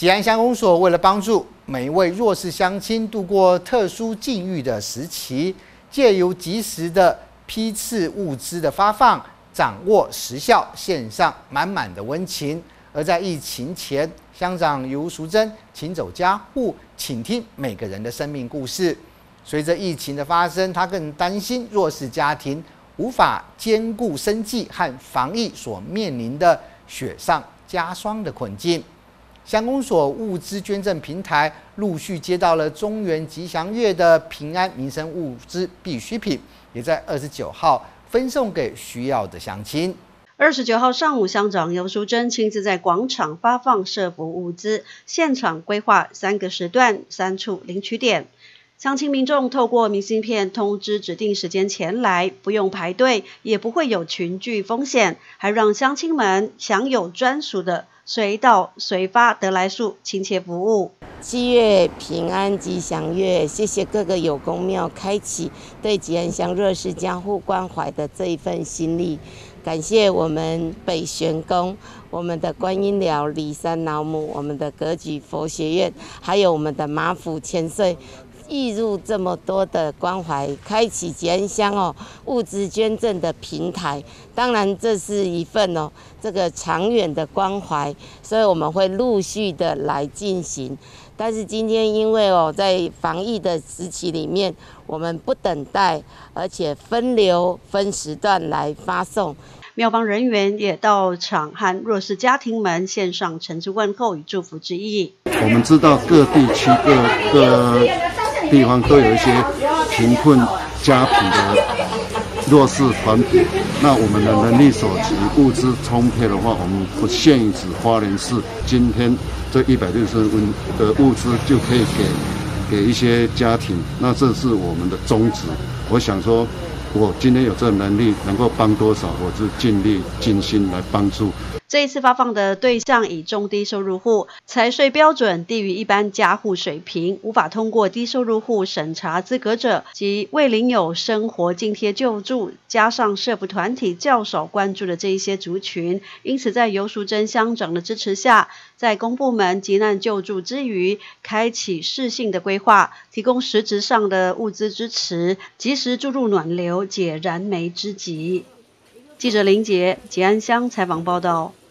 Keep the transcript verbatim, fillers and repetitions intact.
吉安乡公所为了帮助每一位弱势乡亲度过特殊境遇的时期，借由及时的批次物资的发放，掌握时效，献上满满的温情。而在疫情前，乡长尤淑珍请走家户，倾听每个人的生命故事。随着疫情的发生，他更担心弱势家庭无法兼顾生计和防疫所面临的雪上加霜的困境。乡公所物资捐赠平台陆续接到了中原吉祥月的平安民生物资必需品，也在二十九号分送给需要的乡亲。 二十九号上午，乡长尤淑珍亲自在广场发放社福物资，现场规划三个时段、三处领取点。乡亲民众透过明信片通知指定时间前来，不用排队，也不会有群聚风险，还让乡亲们享有专属的随到随发得来速亲切服务。 七月平安吉祥月，谢谢各个有公庙开启对吉安乡弱势家户关怀的这一份心力。感谢我们北玄宫、我们的观音寮、骊山老母、我们的格局佛学院，还有我们的马府千岁，挹入这么多的关怀，开启吉安乡哦物资捐赠的平台。当然，这是一份哦这个长远的关怀，所以我们会陆续的来进行。但是今天因为哦在防疫的时期里面，我们不等待，而且分流分时段来发送。 庙方人员也到场和弱势家庭们献上诚挚问候与祝福之意。 我们知道各地区各各地方都有一些贫困家庭的弱势团体，那我们的能力所及，物资充沛的话，我们不限于只花莲市，今天这一百六十温的物资就可以给给一些家庭，那这是我们的宗旨。我想说，我今天有这个能力，能够帮多少，我就尽力尽心来帮助。 这一次发放的对象以中低收入户，财税标准低于一般家户水平，无法通过低收入户审查资格者及未领有生活津贴救助，加上社福团体较少关注的这一些族群，因此在尤淑珍乡长的支持下，在公部门急难救助之余，开启适性的规划，提供实质上的物资支持，及时注入暖流，解燃眉之急。记者林杰吉安乡采访报道。